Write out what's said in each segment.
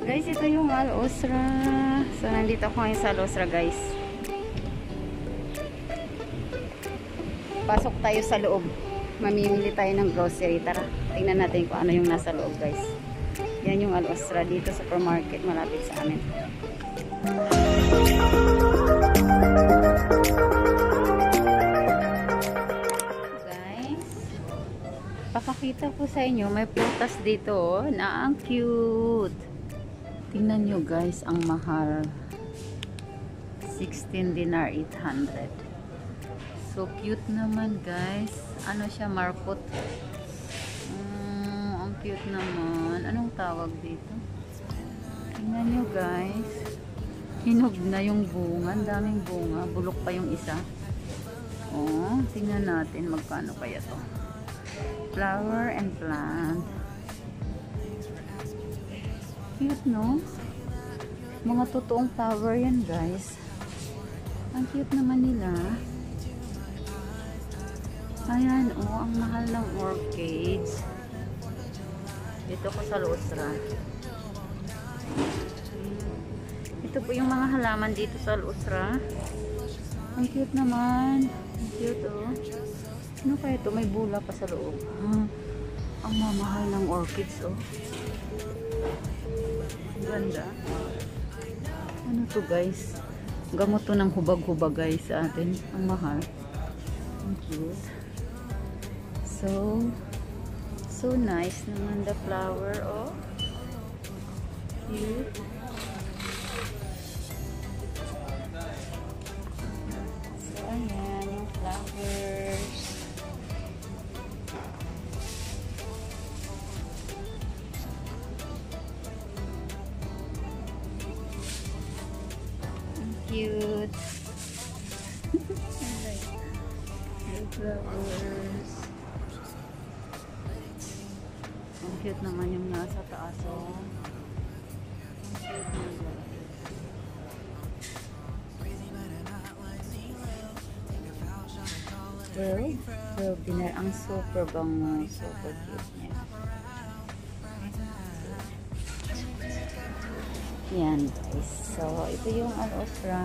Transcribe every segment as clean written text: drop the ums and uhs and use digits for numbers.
Guys, ito yung Osra. So, nandito ako ngayon sa Osra, guys. Pasok tayo sa loob. Mamimili tayo ng grocery. Tara, tingnan natin kung ano yung nasa loob, guys. Yan yung Osra dito sa supermarket malapit sa amin. Guys, papakita ko sa inyo, may prutas dito na ang cute. Tingnan nyo guys, ang mahal. 16 dinar 800. So cute naman guys. Ano siya, markot? Ang cute naman. Anong tawag dito? Tingnan nyo guys. Hinog na yung bunga. Ang daming bunga. Bulok pa yung isa. Oh, tingnan natin magkano kaya to. Flower and plant. Cute, no? Mga totoong flower yan, guys. Ang cute naman nila. Ayan, oh, ang mahal ng orchids. Dito ko sa Osra. Ito po yung mga halaman dito sa Osra. Ang cute naman. Ang cute, oh. Ano kaya ito? May bula pa sa loob. Ang mamahal ng orchids, oh. Ganda. Ano to guys? Gamot to ng hubag-hubag guys sa atin. Ang mahal. Ang cute. So nice naman the flower. Oh. Cute. So ayan yung flowers. Cute. The flowers. Ang cute naman yung nasa taas, oh. Well, dinner ang super bango, super cute niya. Yan guys. So, ito yung Osra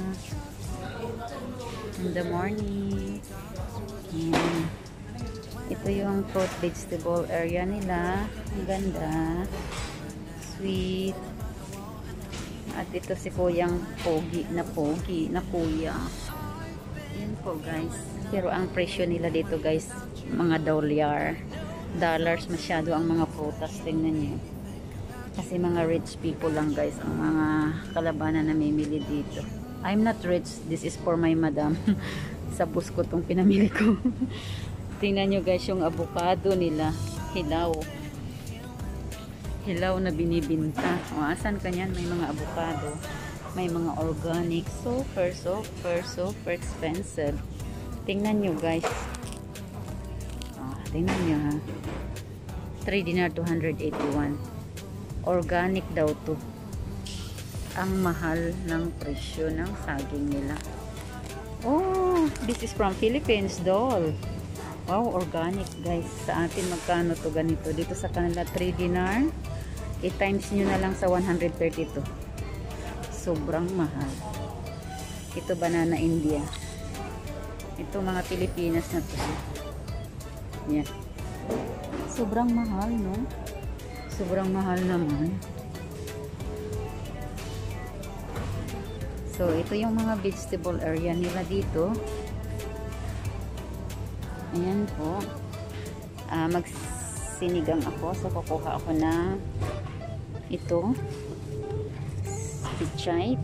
in the morning. Yan. Ito yung fruit vegetable area nila. Ang ganda. Sweet. At ito si kuyang pogi na kuya. Yan po guys. Pero ang presyo nila dito guys, mga dollars masyado ang mga prutas. Tingnan niyo. Kasi mga rich people lang guys ang mga kalabanan na namimili dito. I'm not rich. This is for my madam. Sa bus ko itong pinamili ko. Tingnan nyo guys yung avocado nila. Hilaw. Hilaw na binibinta. O, asan kanyan? May mga avocado. May mga organic. Super expensive. Tingnan nyo guys. Tingnan nyo ha. 3 dinar 281. Organic daw to. Ang mahal ng presyo ng saging nila. Oh, this is from Philippines, doll. Wow, organic guys. Sa atin magkano to ganito? Dito sa kanila 3 dinar. I-times nyo na lang sa 132. Sobrang mahal. Ito banana India. Ito mga Pilipinas na to. Yan. Sobrang mahal, no? Sobrang mahal naman. So, ito yung mga vegetable area nila dito. Ayan po. Magsinigang ako. So, kukuha ako na ito. Pichay.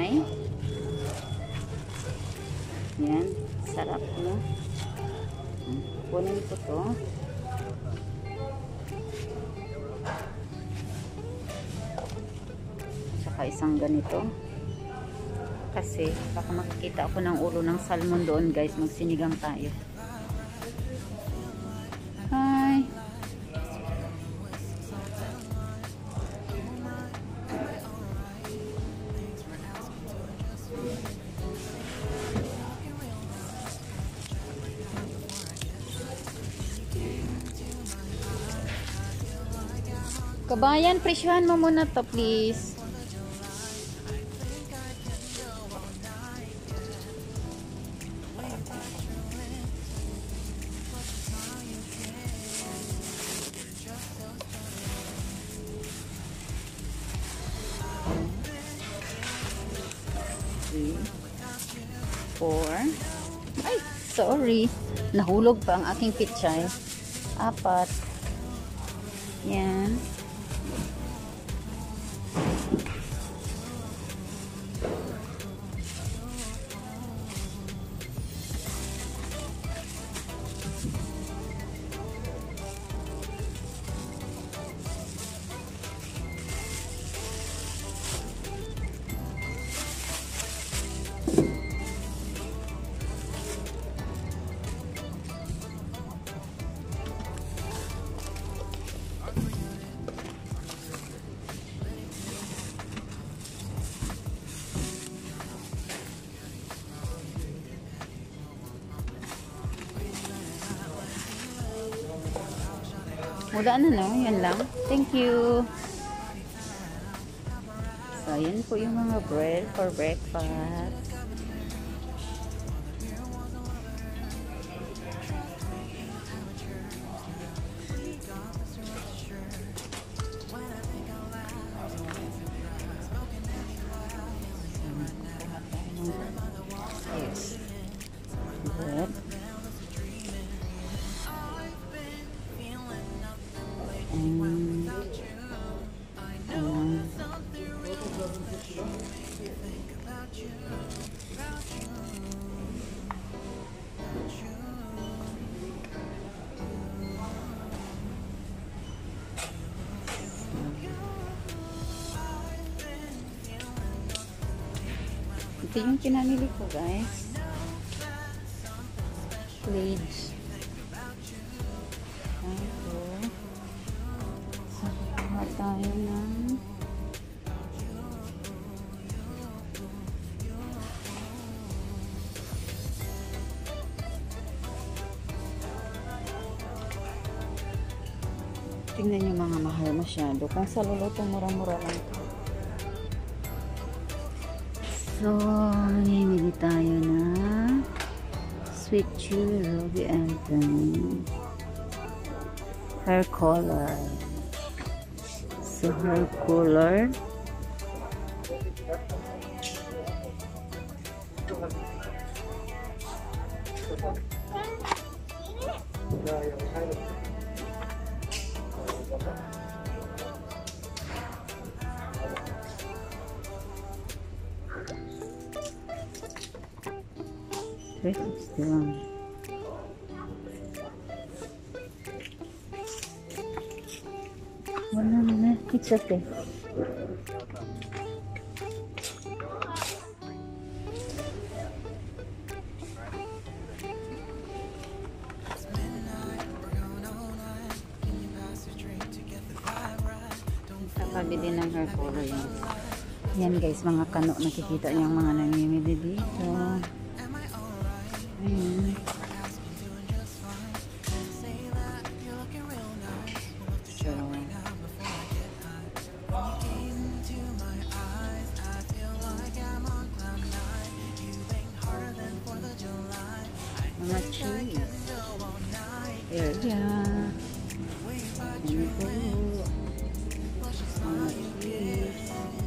Ayan. Sarap, no? Kunin ko to. Isang ganito kasi baka makikita ako ng ulo ng salmon doon guys. Magsinigang tayo. Hi. Kabayan, presyohan mo muna to, please. Three, 4. Ay, sorry. Nahulog pa ang aking pichay. 4. Yan. Wala na, no? Yan lang. Thank you. So, yan po yung mga bread for breakfast. Yes. Bread. Ito yung pinamili ko, guys. Please. Ito. So, kuha tayo ng tingnan yung mga mahal masyado. Kung sa luluto, mura-mura lang ito. So, mamimili tayo na sweet churro and hair color. So, hair color. Wala na. It's okay. Nakabili ng hair color yan. Yan guys, mga kano. Nakikita niyang mga namimili dito. Ayan. Mga cheese. Area. Ano po? Mga cheese.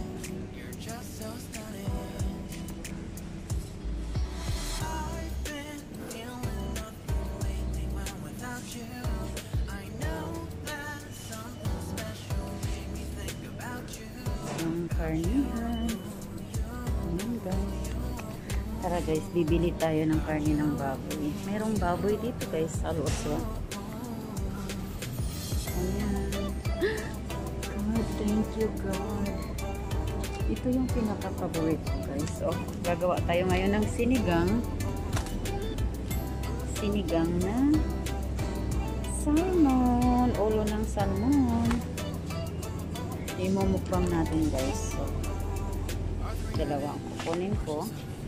Ang karnihan. Ayan guys. Tara guys, bibili tayo ng karne ng baboy. Merong baboy dito guys sa Osra. Ayan. God, thank you God. Ito yung pinaka-favorite ko guys. So, gagawa tayo ngayon ng sinigang. Sinigang na salmon. Ulo ng salmon. Imumukbang natin guys. So, dalawang kukunin ko.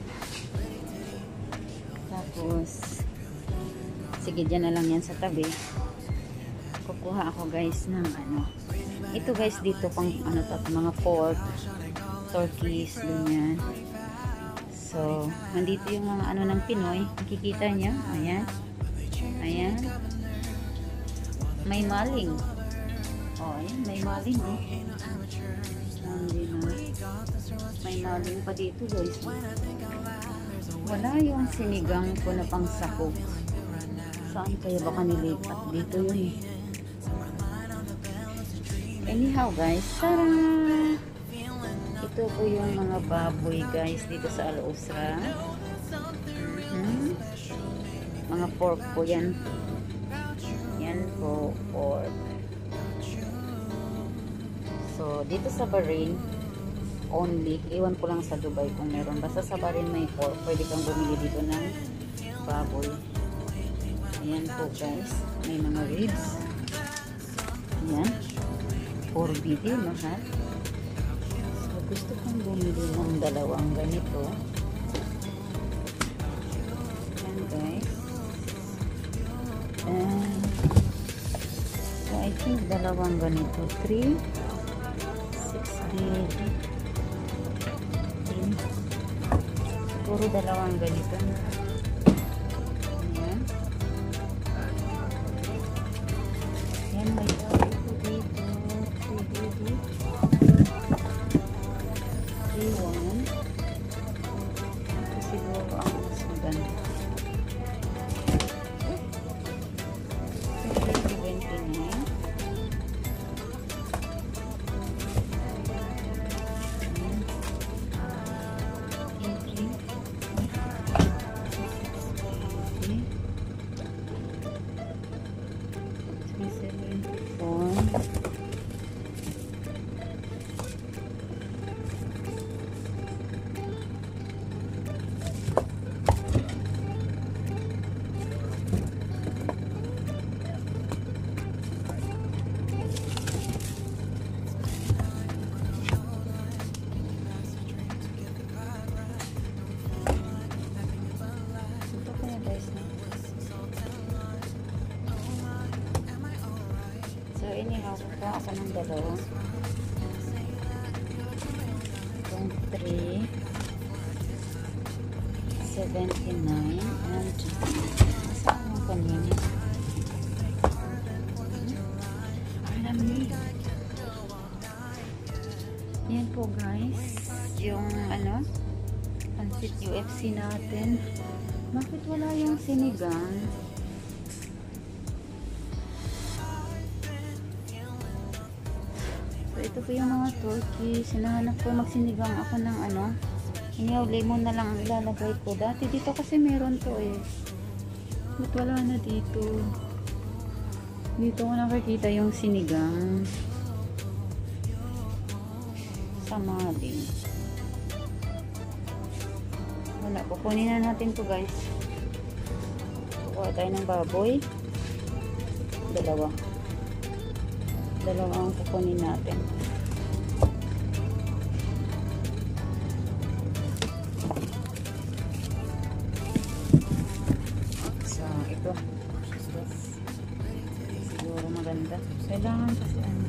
Tapos, sige dyan na lang yan sa tabi. Kukuha ako guys ng ano, Ito guys, dito pang ano to, mga pork, turkeys, ganyan. So, nandito yung mga ano ng Pinoy. Makikita niyo. Ayan. Ayan. May maling. Oh, ayan. May maling. Oh. May maling pa dito guys. Wala yung sinigang ko na pang sahog. Saan kaya baka nilipat? Dito yun eh. Anyhow guys, tara! Ito po yung mga baboy guys dito sa Osra. Mga pork po yan. Yan po, pork. So, dito sa Bahrain, only, iwan ko lang sa Dubai kung meron. Basta sa Bahrain may pork, pwede kang bumili dito ng baboy. Ayan po guys, may mga ribs. Ayan. 4BD, mahal. So, gusto kong bumili ng dalawang ganito. Ayan guys. So, I think dalawang ganito. 3, 6BD. Siguro dalawang ganito. Ayan. Ayan, may ito dito. 3BD. 3-1. Ito siguro ang mas maganda. 29. Anyhow, kuha ako ng dalawa. Itong 3, 79, and saan yung kanina? Alam niyo. Yan po guys, yung ano, pansit UFC natin. Bakit wala yung sinigang? Ito po yung mga turkey. Sinahanap ko, magsinigang ako ng ano. Iniyaw, lemon na lang ang ilalagay ko. Dati dito kasi meron to eh. But wala na dito. Dito ko nakikita yung sinigang. Sama din. Wala. Kukunin na natin to guys. Kukuha tayo ng baboy. Dalawa ang kukunin natin. So, ito. Siguro maganda. Kailangan kasi ano.